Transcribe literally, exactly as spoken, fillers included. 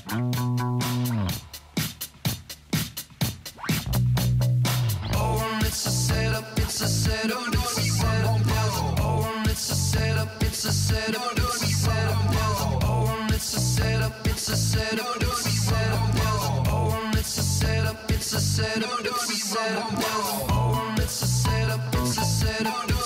Oh, it's a setup, it's a setup, it's a setup. Oh, it's a setup, it's a setup, it's a setup. Oh, it's a setup, it's a setup, it's a setup. Oh, it's a setup, it's a setup, it's a setup. Oh, it's a setup, it's a setup.